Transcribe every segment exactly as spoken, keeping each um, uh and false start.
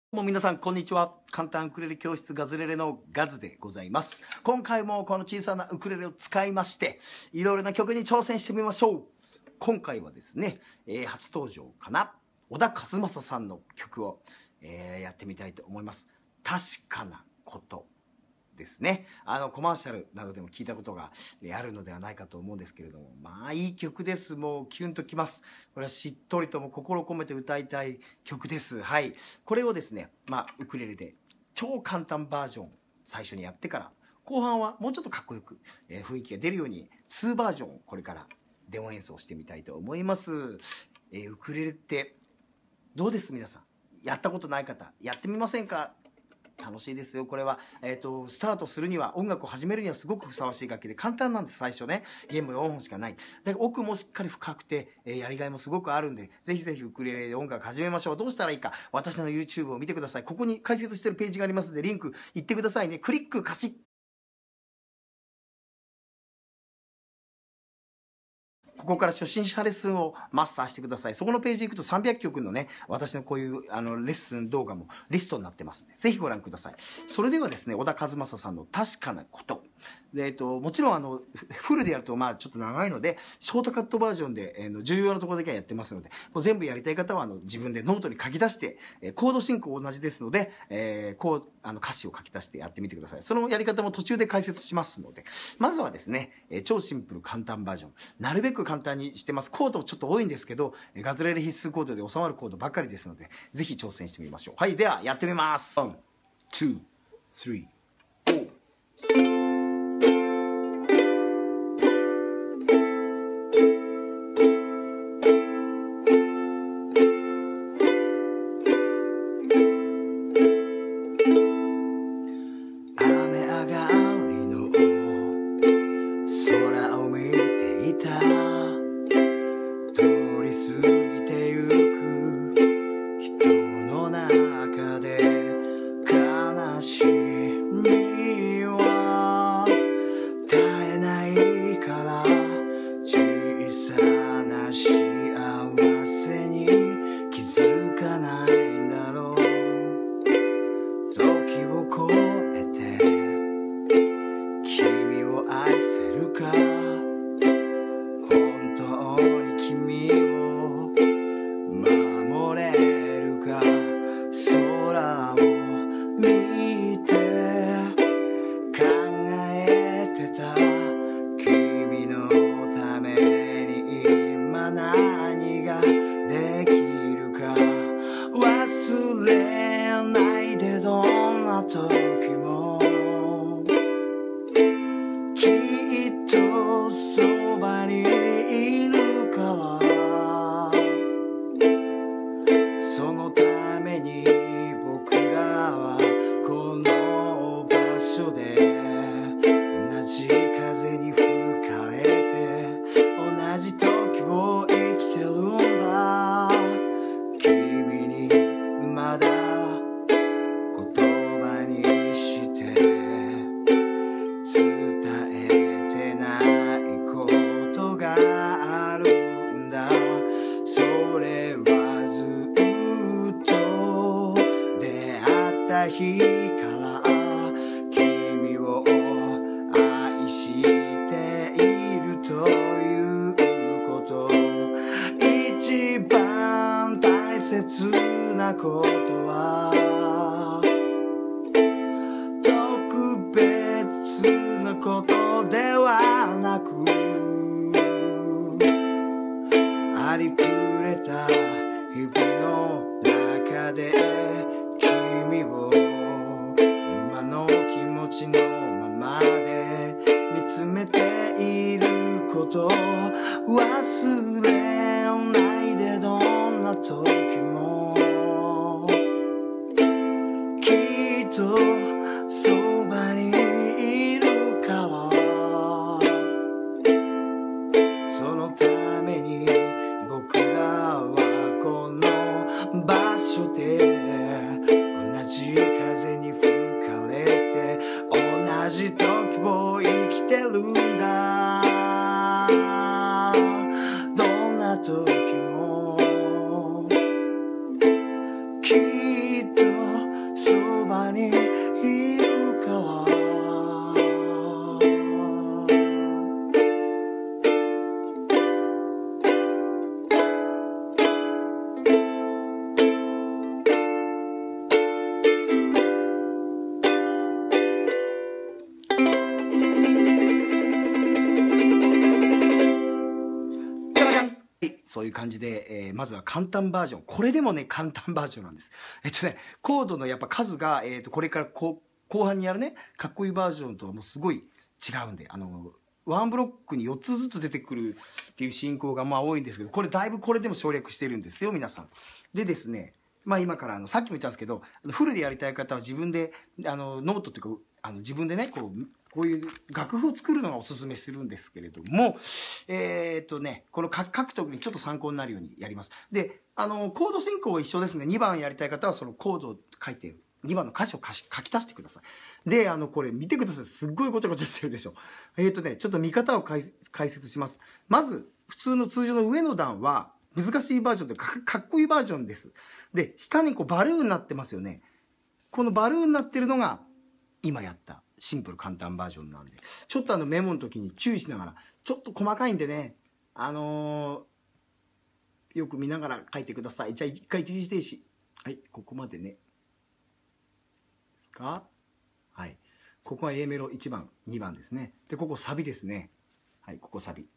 もう皆さんこんにちは。簡単ウクレレ教室ガズレレのガズでございます。今回もこの小さなウクレレを使いましていろいろな曲に挑戦してみましょう。今回はですね、えー、初登場かな小田和正さんの曲を、えー、やってみたいと思います。確かなことですね。あのコマーシャルなどでも聞いたことがあるのではないかと思うんですけれども、まあいい曲です。もうキュンときます。これはしっとりとも心込めて歌いたい曲です。はい。これをですね、まあウクレレで超簡単バージョン最初にやってから、後半はもうちょっとかっこよく、えー、雰囲気が出るようににバージョンをこれからデモ演奏してみたいと思います。えー、ウクレレってどうです？皆さんやったことない方やってみませんか？楽しいですよ。これは、えっと、スタートするには、音楽を始めるにはすごくふさわしい楽器で簡単なんです、最初ね。弦もよんほんしかない。で、奥もしっかり深くて、えー、やりがいもすごくあるんで、ぜひぜひウクレレで音楽始めましょう。どうしたらいいか、私の YouTube を見てください。ここに解説してるページがありますので、リンク行ってくださいね。クリック、カチッ。ここから初心者レッスンをマスターしてください。そこのページ行くとさんびゃくきょくのね、私のこういうあのレッスン動画もリストになってますので、ぜひご覧ください。それではですね、小田和正さんの確かなこと。で、えっと、もちろんあの、フルでやるとまあちょっと長いので、ショートカットバージョンで、えー、重要なところだけはやってますので、もう全部やりたい方はあの自分でノートに書き出して、えー、コード進行同じですので、えー、こう、あの歌詞を書き出してやってみてください。そのやり方も途中で解説しますので、まずはですね、えー、超シンプル簡単バージョン。なるべく簡単にしてます。コードちょっと多いんですけど、ガズレレ必須コードで収まるコードばっかりですので、ぜひ挑戦してみましょう。はい、ではやってみます。ワン、ツー、スリー、フォー。日から君を愛しているということ一番大切なことは特別なことではなくありふれた日々の中で君を今の気持ちのままで見つめていること忘れないでどんな時もきっとそばにいるからそのために僕らはこの場所で同じ風に吹かれて同じ時を生きてるんだどんな時もきっとそういう感じで、えー、まずは簡単バージョン。これでもね、簡単バージョンなんです。えっとね、コードのやっぱ数が、えっと、これからこう、後半にやるね、かっこいいバージョンとはもうすごい違うんで、あの、ワンブロックによっつずつ出てくるっていう進行がまあ多いんですけど、これだいぶこれでも省略してるんですよ、皆さん。でですね、まあ今からあの、さっきも言ったんですけど、フルでやりたい方は自分で、あの、ノートっていうか、あの、自分でね、こう、こういう楽譜を作るのがおすすめするんですけれども、えー、っとね、この書くときにちょっと参考になるようにやります。で、あの、コード進行は一緒ですね。にばんやりたい方はそのコードを書いて、にばんの歌詞を書き書き足してください。で、あの、これ見てください。すっごいごちゃごちゃしてるでしょ。えー、っとね、ちょっと見方を解説します。まず、普通の通常の上の段は、難しいバージョンで か, かっこいいバージョンです。で、下にこうバルーンになってますよね。このバルーンになってるのが、今やったシンプル簡単バージョンなんで、ちょっとあのメモの時に注意しながら、ちょっと細かいんでね、あのー、よく見ながら書いてください。じゃあ一回一時停止。はい、ここまでね。かはい。ここは A メロいちばん、にばんですね。で、ここサビですね。はい、ここサビ。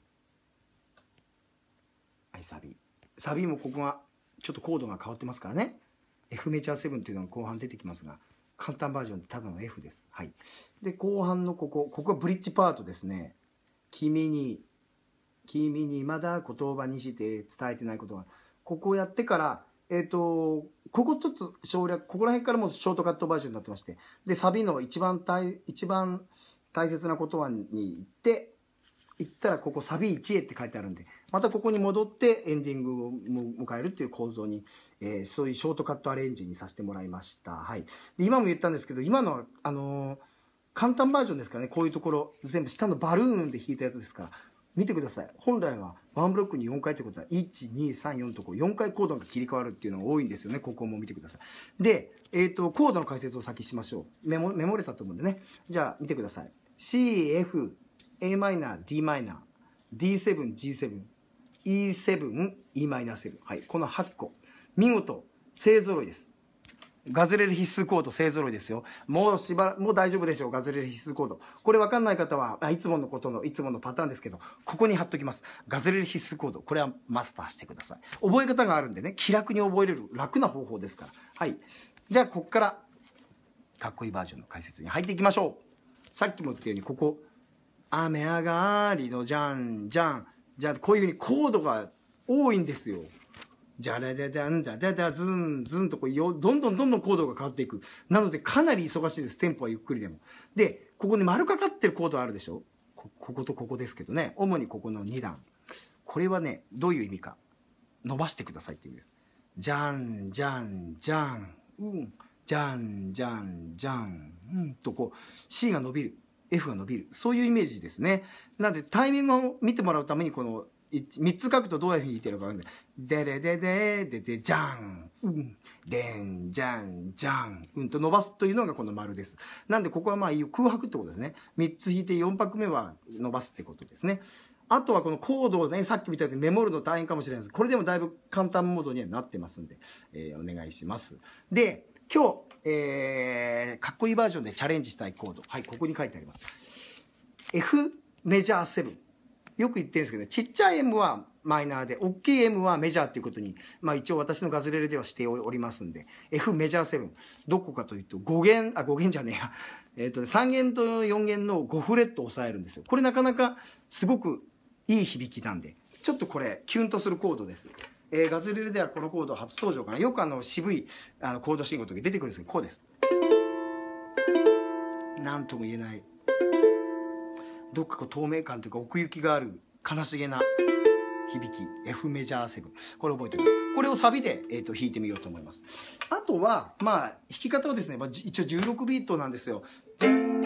はい、サビ。サビもここが、ちょっとコードが変わってますからね。F メジャーセブンっていうのが後半出てきますが、簡単バージョンでただの F です。はい。で、後半のここ、ここはブリッジパートですね。君に、君にまだ言葉にして伝えてないことが。ここをやってから、えっと、ここちょっと省略、ここら辺からもショートカットバージョンになってまして。で、サビの一番大、一番大切な言葉に行って、行ったらここサビいちへって書いてあるんで、またここに戻ってエンディングを迎えるっていう構造に、えー、そういうショートカットアレンジにさせてもらいました。はい。で、今も言ったんですけど、今のは、あのー、簡単バージョンですからね、こういうところ、全部下のバルーンで弾いたやつですから、見てください。本来はワンブロックによんかいってことは、いち、に、さん、よんとこうよんかいコードが切り替わるっていうのが多いんですよね。ここも見てください。で、えっと、コードの解説を先しましょう。メモ、メモれたと思うんでね。じゃあ、見てください。C、F、A マイナー、D マイナー、ディーセブン、ジーセブン、イーセブン、イーマイナーセブン。はい。このはちこ。見事、勢揃いです。ガズレレ必須コード勢揃いですよ。もうしばらもう大丈夫でしょう。ガズレレ必須コード。これ分かんない方は、あいつものことの、いつものパターンですけど、ここに貼っときます。ガズレレ必須コード。これはマスターしてください。覚え方があるんでね、気楽に覚えれる楽な方法ですから。はい。じゃあ、ここから、かっこいいバージョンの解説に入っていきましょう。さっきも言ったように、ここ、雨上がりのじゃんじゃん。じゃあ、こういうふうにコードが多いんですよ。じゃらじゃじゃんじゃじゃじゃずんずんとこうよどんどんどんどんコードが変わっていく。なのでかなり忙しいです。テンポはゆっくりでも。で、ここに丸かかってるコードあるでしょ。ここことここですけどね。主にここのにだん。これはね、どういう意味か。伸ばしてくださいっていう意味です。じゃんじゃんじゃん。うん。じゃんじゃんじゃん。うんとこう C が伸びる。F が伸びる。そういうイメージですね。なのでタイミングを見てもらうためにこのみっつ書くとどういうふうに言ってるか分かんない。でれででででじゃん。うん。でんじゃんじゃん。うんと伸ばすというのがこの丸です。なんでここはまあ空白ってことですね。みっつ弾いてよん拍目は伸ばすってことですね。あとはこのコードをね、さっきみたいにメモるの大変かもしれないです。これでもだいぶ簡単モードにはなってますんで、えー、お願いします。で、今日、えー、かっこいいバージョンでチャレンジしたいコード。はい、ここに書いてあります。F メジャーセブン。よく言ってるんですけど、ね、ちっちゃい M はマイナーで、大きい M はメジャーっていうことに、まあ一応私のガズレレではしておりますんで、F メジャーセブン。どこかというと、ご弦、あ、ご弦じゃねえや。えっとね、さん弦とよん弦のごフレットを押さえるんですよ。これなかなかすごくいい響きなんで、ちょっとこれ、キュンとするコードです。えー、ガズレレではこのコード初登場かな。よくあの渋いあのコード進行の時出てくるんですけど、こうです。なんとも言えない。どっかこう透明感というか奥行きがある悲しげな響き F メジャーセブン、これ覚えておいて、これをサビで、えー、と弾いてみようと思います。あとはまあ弾き方はですね、まあ、一応じゅうろくビートなんですよ。こ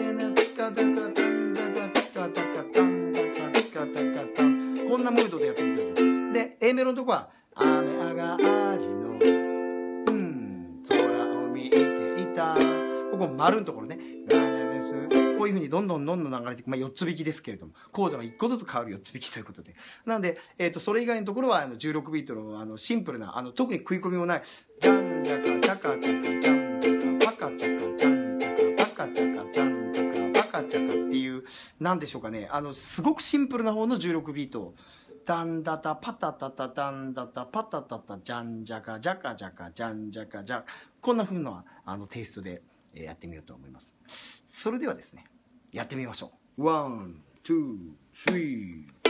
んなムードでやってみてください。で A メロのとこは雨上がりのうん空を見ていた、ここ丸のところね、こういうふうにどんどんどんどん流れていく、まあ、よっつ弾きですけれども、コードがいっこずつ変わるよっつ弾きということで、なので、えー、とそれ以外のところはあのじゅうろくビートのあのシンプルなあの特に食い込みもないジャンジャカチャカチャカジャンジャカパカチャカジャンジャカパカチャカジャンジャカパカチャカっていう、なんでしょうかね、あのすごくシンプルな方のじゅうろくビートタンダタパタタタタンダタパタタタジャンジャカジャカジャカジャンジャカジャカ、こんな風なあのテイストでやってみようと思います。それではですね、やってみましょう。ワン、ツー、スリー。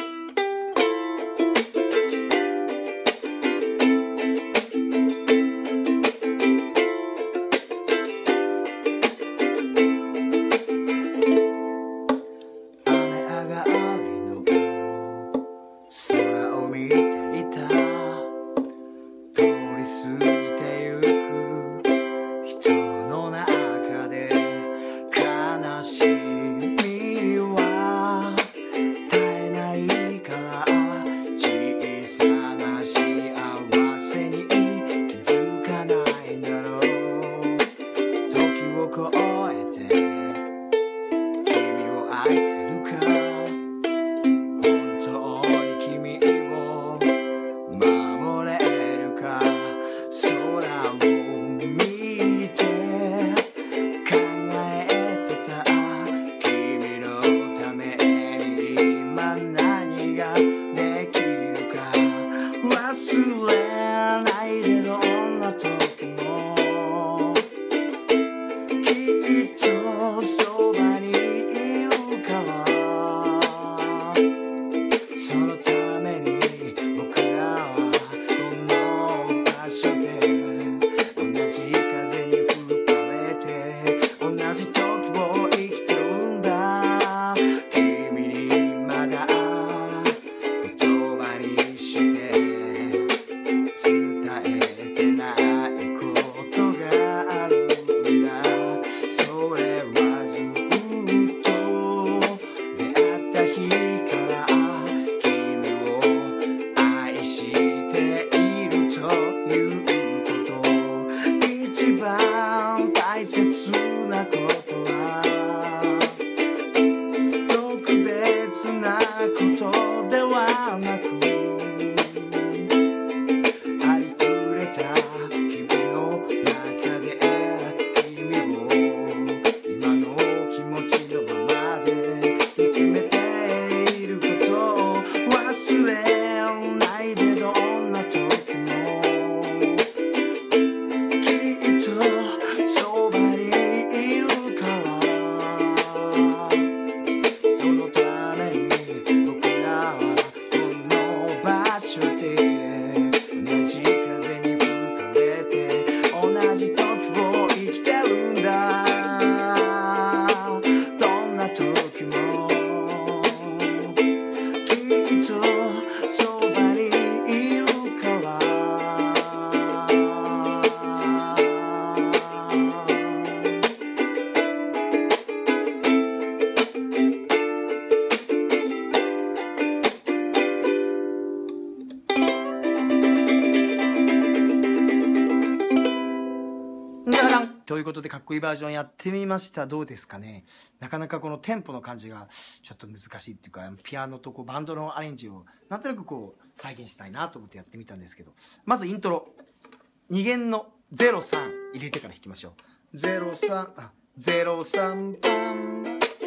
ということでかっこいいバージョンやってみました。どうですかね。なかなかこのテンポの感じがちょっと難しいっていうか、ピアノとこうバンドのアレンジをなんとなくこう再現したいなと思ってやってみたんですけど、まずイントロに弦のゼロさん入れてから弾きましょう。ゼロさん、あ、ゼロさんパン。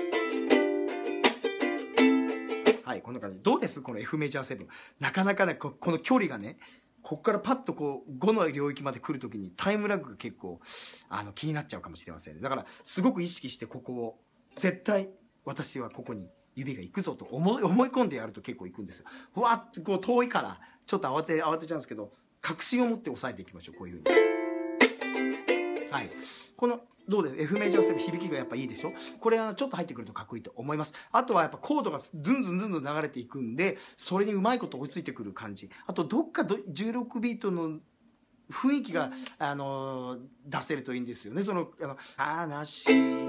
はい、こんな感じ。どうです？この F メジャーセブン。なかなかね、ここの距離がね、ここからパッとこうごの領域まで来るときにタイムラグが結構あの気になっちゃうかもしれません。だからすごく意識してここを絶対私はここに指が行くぞと思い思い込んでやると結構行くんですよ。ふわっとこう遠いからちょっと慌て慌てちゃうんですけど、確信を持って押さえていきましょう。こういうふうに。はい。このどうです F メジャーセブン響きがやっぱいいでしょ。これはちょっと入ってくるとかっこいいと思います。あとはやっぱコードがズンズンズンズン流れていくんで、それにうまいこと追いついてくる感じ。あとどっかじゅうろくビートの雰囲気が、あのー、出せるといいんですよね。その、あの、話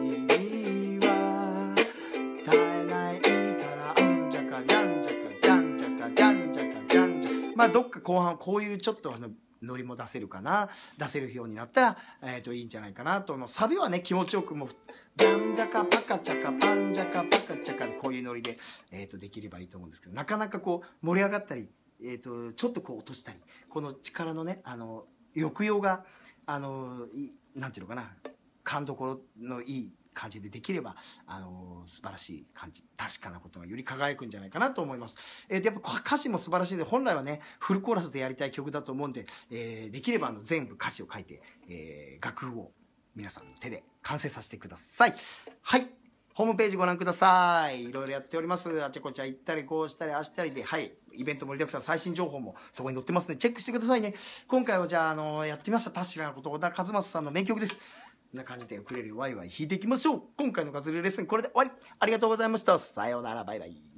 は絶えないから、うんじゃか、じゃんじゃか、じゃんじゃか、じゃんじゃか、じゃんじゃか。まあどっか後半こういうちょっとあの、ノリも出せるかな、出せるようになったら、えー、といいんじゃないかなと。サビはね気持ちよくもうジャンジャカパカチャカパンジャカパカチャカこういうノリで、えー、とできればいいと思うんですけど、なかなかこう盛り上がったり、えー、とちょっとこう落としたり、この力のねあの抑揚があのなんていうのかな、勘どころのいい感じでできれば、あのー、素晴らしい感じ、確かなことがより輝くんじゃないかなと思います。えー、でやっぱ歌詞も素晴らしいので、本来はねフルコーラスでやりたい曲だと思うんで、えー、できればあの全部歌詞を書いて、えー、楽譜を皆さんの手で完成させてください。はい、ホームページご覧ください。いろいろやっております。あちこちゃ行ったりこうしたりああしたりで、はい、イベント盛りだくさん、最新情報もそこに載ってますのでチェックしてくださいね。今回はじゃあ、あのー、やってみました確かなこと、小田和正さんの名曲です。こんな感じでウクレレワイワイ弾いていきましょう。今回のガズレレレッスンこれで終わり。ありがとうございました。さようなら、バイバイ。